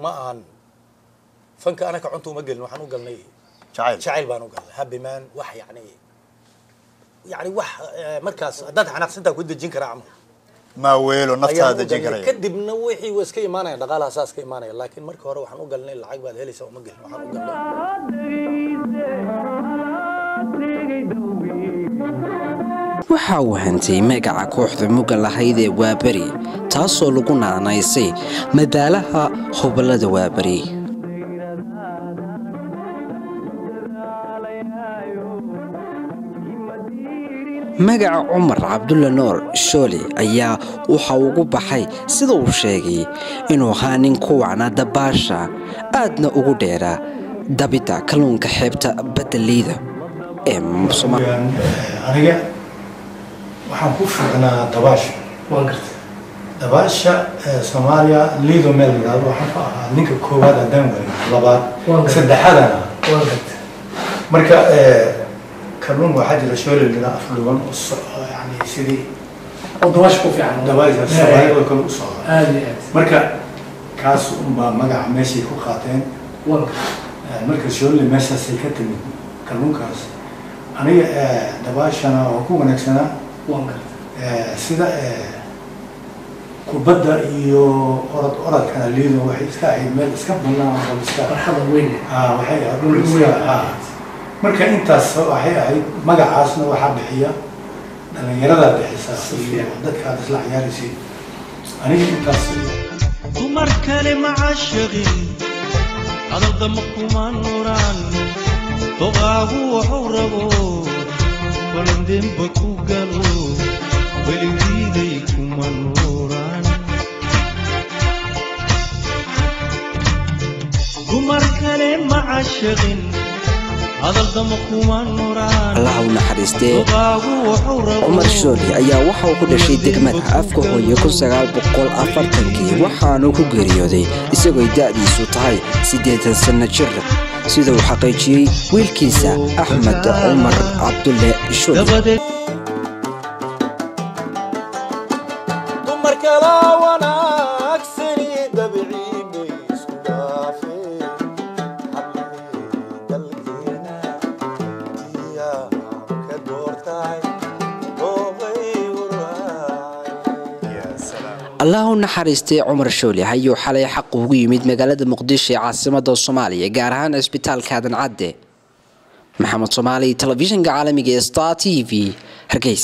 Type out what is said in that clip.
ما أن فنك أنا كعنتو مقلن وحنو قلني شعيل بانو قال هابي مان وح يعني وح مركز داد حنا سنتا كود جين كرا عمو ما ويلو نفسها هذا جين كرا كدب نوحي واسكي إيمانه دقالها أساس كي إيمانه لكن مركز هو وحنو قلني العقب هذا اللي سوى مقلن وحنو قلني waxa uu hantay magaca kooxda mugal lahayd ee Waabari taasoo lagu naanaysay madaalaha hubalada Waabari magaca Umar Cabdulla Noor Shooli ayaa waxa uu ugu baxay sida uu sheegay inuu ahaa nin ku wacna dabaasha aadna ugu dheera dabita kalluunka xeebta badaleyda ee aniga waxaan ku fiicnaa dabaasha waan gartay dabaasha Soomaaliya liido meel gaar waxaan ka ahaa ninka koowaad adan labaad saddexaadana waan gartay marka kalluun waxa jira shoolay lina afluwan yani sidii dabaasha ku fiican dabaasha Soomaaliya kale u soo marka kaas umba magaca meeshii ku qaateen waan marka shoolay meeshaas ay ka timid kalluunkaas aniga dabaashana oo ku wanaagsanaa sida kubadda iyo orodkana liido waxay iska ahayd meel iska bannaan oo iska farxad weyn waxay ahayd marka intaas waxay ahayd magacaasna waxa bixiya dhalinyarada bixisa iyo dadka isla ciyaaraysi aniga intaas dumar kale macashaqin adal damquma nuran toqaagu wuxuu rabo balandeen baku galo weligiiday kuma nuuraan dumar kale macashaqin adal damquma nuran Allah u naxariistay Umar Shooli ayaa waxa uu ku dhashay degmada afka hooyo 1940 waxaana ku geeriyooday isagoo da'diisu tahay 8 sano jir sida uu xaqiijiyay wiilkiisa Ahmed Umar Cabdulla Shooli dumar kala wanaagsan dabiici isku dhaafay dalkeena diya ka doortay Allah u naxariistay Umar Shooli ayuu xalay xaq ugu yimid magaalada Muqdisho ee caasimadda Soomaaliya gaar ahaan isbitaalka Aadan Cadde Maxamed Soomaali telefishinka caalamiga ee Star TV Hargeysa